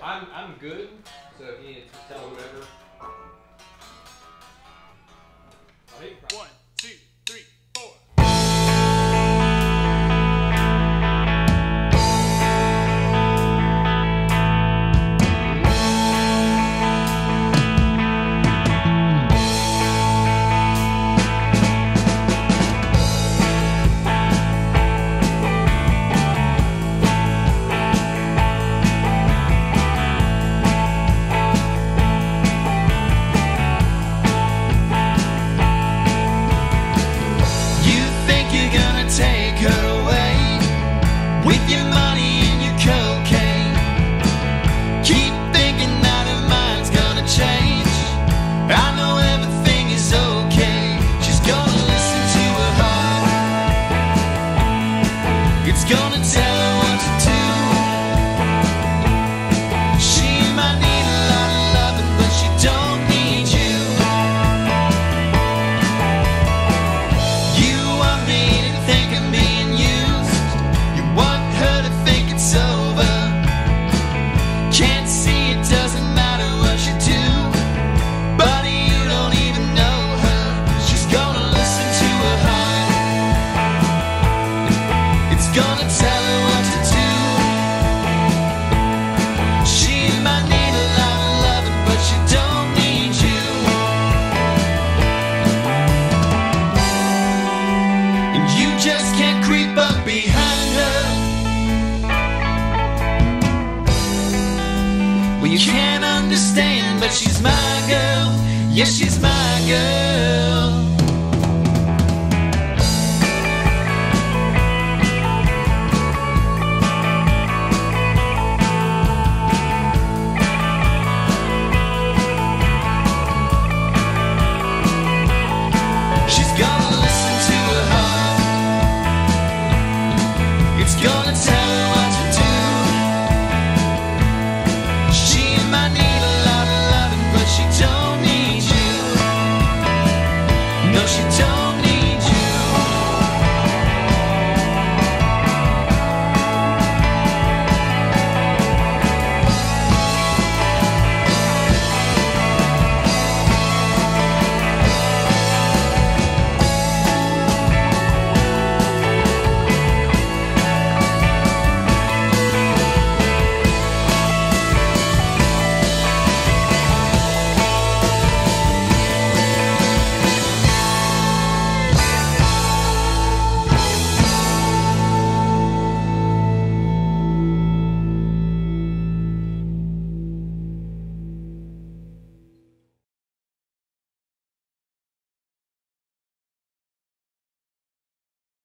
I'm good, so if you need to tell whoever. One, two, three, four. Take her away with your money and your cocaine. Keep thinking that her mind's gonna change. I know everything is okay. She's gonna listen to her heart. It's gonna tell her what to do. She might need a lot of loving, but she don't need you. You are me. Can't see it doesn't matter what you do, but you don't even know her. She's gonna listen to her heart. It's gonna tell her what to do. She might need a lot of loving, but she don't need you. And you just can't creep up behind her. Well, you can't understand, but she's my girl. Yes, she's my girl.